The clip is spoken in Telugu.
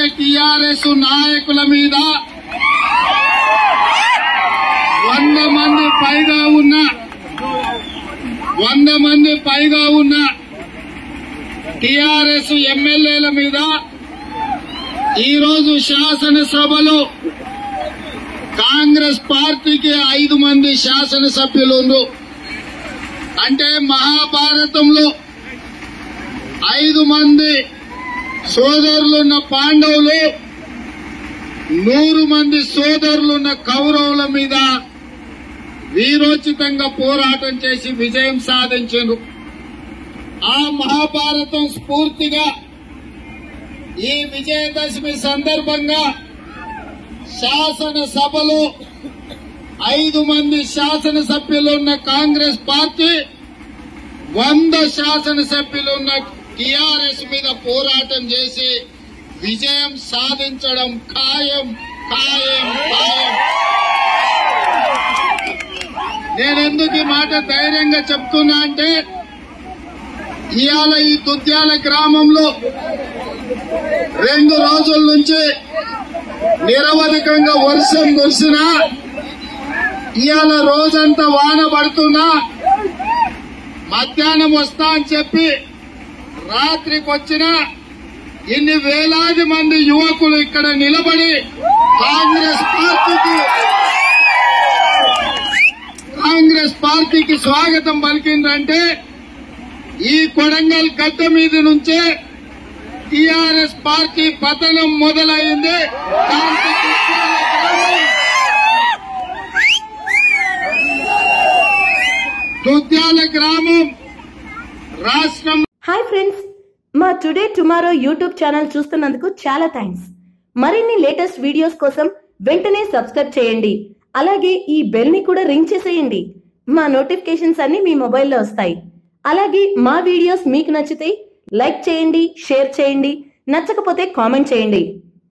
టీఆర్ఎస్ నాయకుల మీద 100 మంది పైగా ఉన్న టీఆర్ఎస్ ఎమ్మెల్యేల మీద ఈరోజు శాసనసభలో కాంగ్రెస్ పార్టీకి 5 మంది శాసనసభ్యులు ఉన్నారు. అంటే మహాభారతంలో 5 మంది సోదరులున్న పాండవులు 100 మంది సోదరులున్న కౌరవుల మీద వీరోచితంగా పోరాటం చేసి విజయం సాధించారు. ఆ మహాభారతం స్ఫూర్తిగా ఈ విజయదశమి సందర్భంగా శాసనసభలో 5 మంది శాసనసభ్యులున్న కాంగ్రెస్ పార్టీ 100 శాసనసభ్యులున్న టీఆర్ఎస్ మీద పోరాటం చేసి విజయం సాధించడం ఖాయం. నేనెందుకు ఈ మాట ధైర్యంగా చెప్తున్నా అంటే ఇవాళ ఈ దుద్యాల గ్రామంలో 2 రోజుల నుంచి నిరవధికంగా వర్షం కురిసినా ఇవాళ రోజంతా వాన పడుతున్నా మధ్యాహ్నం వస్తా అని చెప్పి రాత్రికి వచ్చినా ఇన్ని వేలాది మంది యువకులు ఇక్కడ నిలబడి కాంగ్రెస్ పార్టీకి స్వాగతం పలికిందంటే ఈ కొడంగల్ గడ్డ మీద నుంచే టీఆర్ఎస్ పార్టీ పతనం మొదలైంది. దుద్యాల గ్రామం రాష్ట్రం. హాయ్ ఫ్రెండ్స్, మా టుడే టుమారో యూట్యూబ్ ఛానల్ చూస్తున్నందుకు చాలా థ్యాంక్స్. మరిన్ని లేటెస్ట్ వీడియోస్ కోసం వెంటనే సబ్స్క్రైబ్ చేయండి. అలాగే ఈ బెల్ ని కూడా రింగ్ చేసేయండి. మా నోటిఫికేషన్స్ అన్ని మీ మొబైల్లో వస్తాయి. అలాగే మా వీడియోస్ మీకు నచ్చితే లైక్ చేయండి, షేర్ చేయండి, నచ్చకపోతే కామెంట్ చేయండి.